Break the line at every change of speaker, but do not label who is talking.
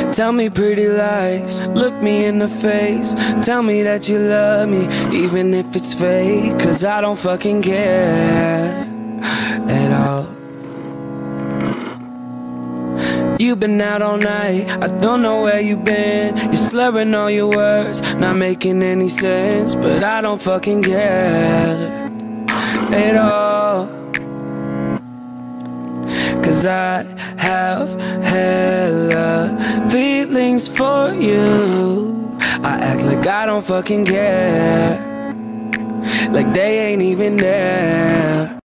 Tell me pretty lies, look me in the face. Tell me that you love me, even if it's fake. Cause I don't fucking care at all. You've been out all night, I don't know where you've been. You're slurring all your words, not making any sense. But I don't fucking care at all. Cause I have hella feelings for you. I act like I don't fucking care, like they ain't even there.